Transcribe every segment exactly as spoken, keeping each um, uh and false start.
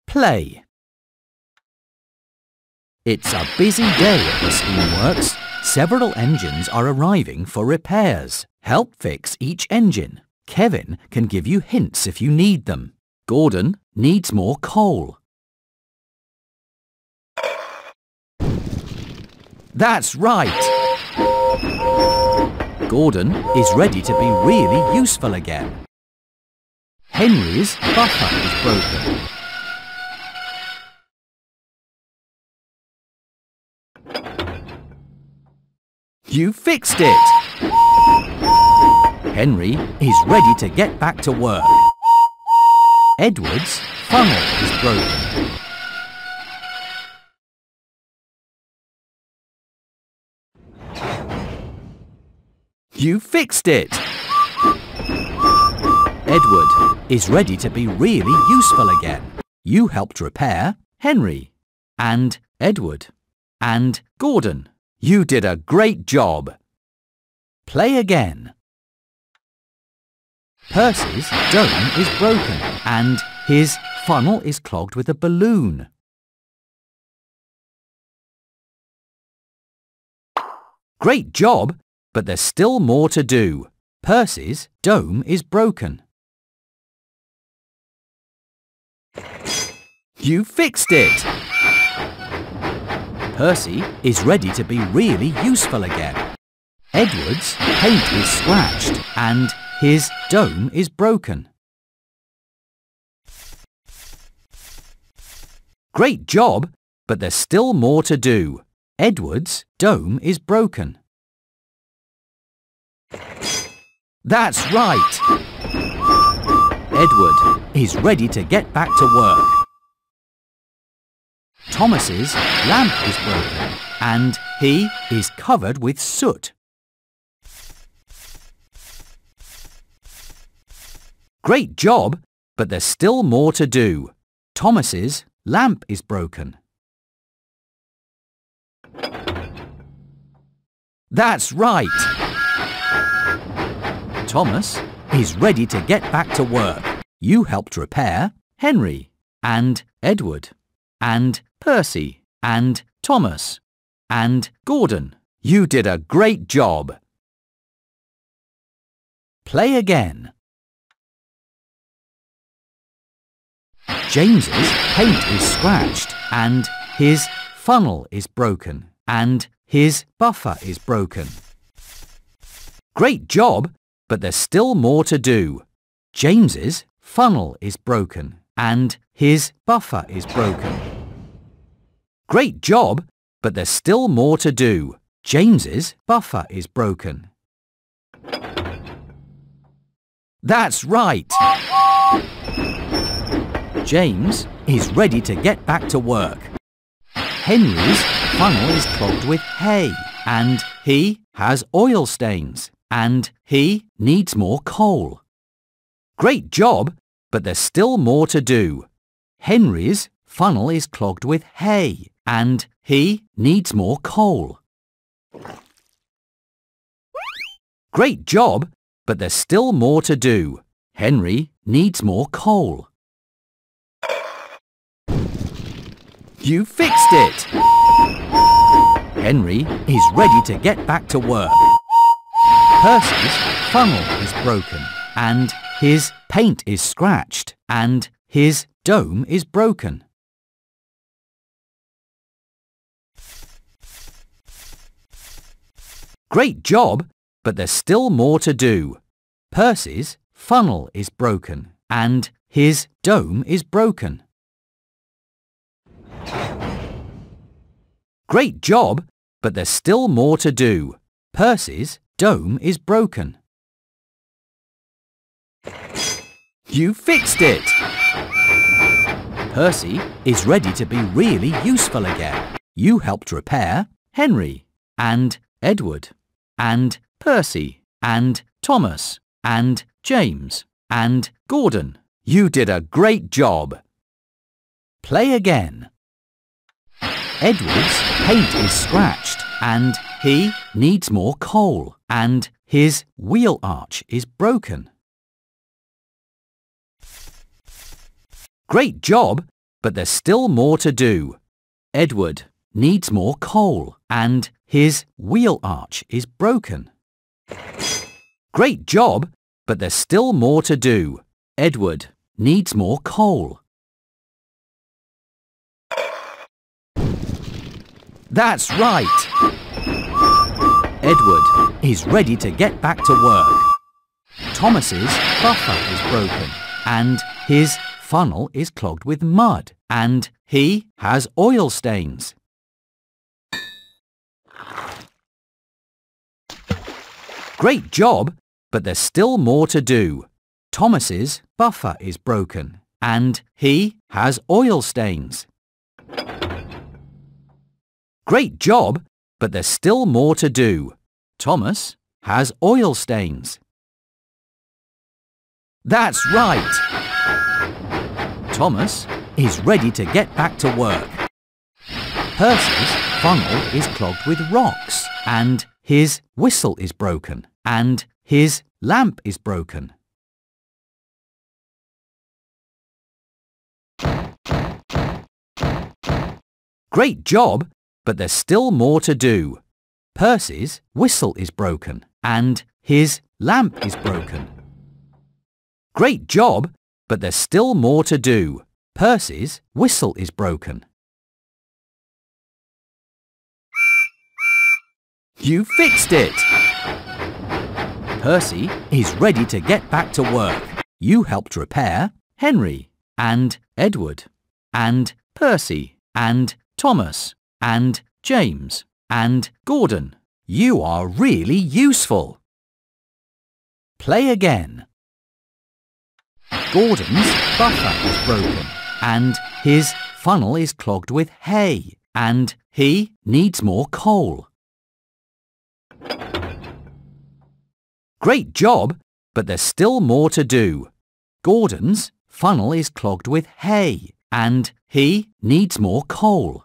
Play. It's a busy day at the steamworks. Several engines are arriving for repairs. Help fix each engine. Kevin can give you hints if you need them. Gordon needs more coal. That's right! Gordon is ready to be really useful again. Henry's buffer is broken. You fixed it! Henry is ready to get back to work. Edward's funnel is broken. You fixed it! Edward is ready to be really useful again. You helped repair Henry and Edward and Gordon. You did a great job. Play again. Percy's dome is broken and his funnel is clogged with a balloon. Great job, but there's still more to do. Percy's dome is broken. You fixed it! Percy is ready to be really useful again. Edward's paint is scratched and his dome is broken. Great job, but there's still more to do. Edward's dome is broken. That's right! Edward is ready to get back to work. Thomas's lamp is broken and he is covered with soot. Great job, but there's still more to do. Thomas's lamp is broken. That's right! Thomas is ready to get back to work. You helped repair Henry and Edward and Percy and Thomas and Gordon. You did a great job. Play again. James's paint is scratched and his funnel is broken and his buffer is broken. Great job, but there's still more to do. James's funnel is broken and his buffer is broken. Great job, but there's still more to do. James's buffer is broken. That's right! James is ready to get back to work. Henry's funnel is clogged with hay and he has oil stains and he needs more coal. Great job, but there's still more to do. Henry's funnel is clogged with hay and he needs more coal. Great job, but there's still more to do. Henry needs more coal. You fixed it! Henry is ready to get back to work. Percy's funnel is broken and his paint is scratched and his dome is broken. Great job, but there's still more to do. Percy's funnel is broken and his dome is broken. Great job, but there's still more to do. Percy's dome is broken. You fixed it! Percy is ready to be really useful again. You helped repair Henry and Edward and Percy and Thomas and James and Gordon. You did a great job. Play again. Edward's paint is scratched and he needs more coal and his wheel arch is broken. Great job, but there's still more to do. Edward needs more coal and his wheel arch is broken. Great job, but there's still more to do. Edward needs more coal. That's right! Edward is ready to get back to work. Thomas's buffer is broken and his funnel is clogged with mud and he has oil stains. Great job, but there's still more to do. Thomas's buffer is broken and he has oil stains. Great job, but there's still more to do. Thomas has oil stains. That's right! Thomas is ready to get back to work. Percy's funnel is clogged with rocks and his whistle is broken and his lamp is broken. Great job, but there's still more to do. Percy's whistle is broken and his lamp is broken. Great job, but there's still more to do. Percy's whistle is broken. You fixed it! Percy is ready to get back to work. You helped repair Henry and Edward and Percy and Thomas and James and Gordon. You are really useful. Play again. Gordon's buffer is broken and his funnel is clogged with hay and he needs more coal. Great job, but there's still more to do. Gordon's funnel is clogged with hay and he needs more coal.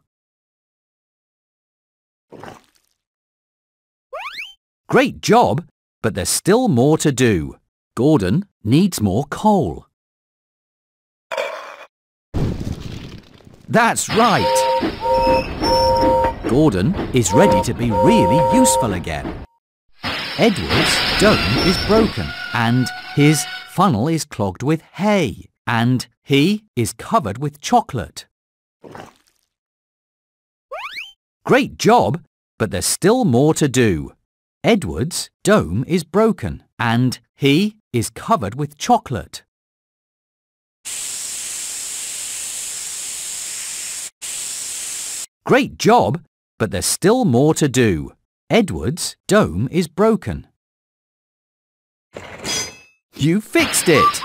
Great job, but there's still more to do. Gordon needs more coal. That's right! Gordon is ready to be really useful again. Edward's dome is broken and his funnel is clogged with hay and he is covered with chocolate. Great job, but there's still more to do. Edward's dome is broken and he is covered with chocolate. Great job, but there's still more to do. Edward's dome is broken. You fixed it!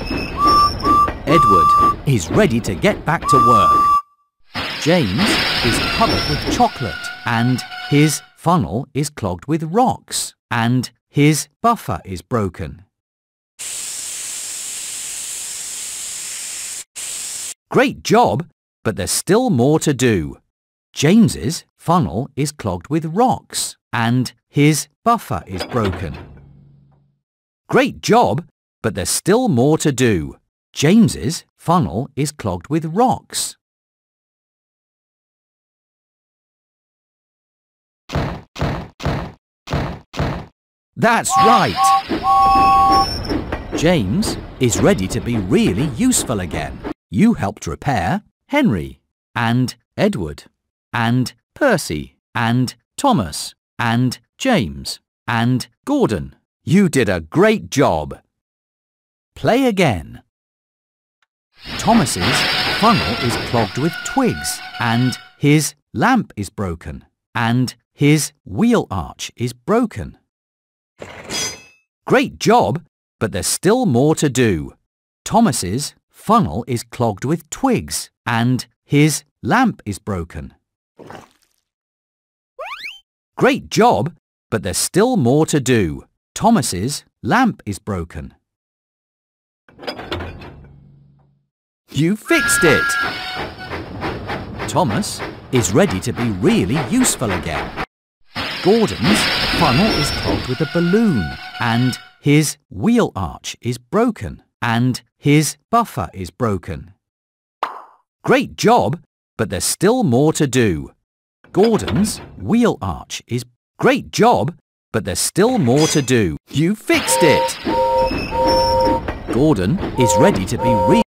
Edward is ready to get back to work. James is covered with chocolate and his funnel is clogged with rocks and his buffer is broken. Great job, but there's still more to do. James's funnel is clogged with rocks and his buffer is broken. Great job, but there's still more to do. James's funnel is clogged with rocks. That's right! James is ready to be really useful again. You helped repair Henry and Edward and Percy and Thomas and James and Gordon. You did a great job. Play again. Thomas's funnel is clogged with twigs and his lamp is broken and his wheel arch is broken. Great job, but there's still more to do. Thomas's funnel is clogged with twigs and his lamp is broken. Great job, but there's still more to do. Thomas's lamp is broken. You fixed it! Thomas is ready to be really useful again. Gordon's funnel is clogged with a balloon and his wheel arch is broken and his buffer is broken. Great job, but there's still more to do. Gordon's wheel arch is great job, but there's still more to do. You fixed it! Gordon is ready to be re-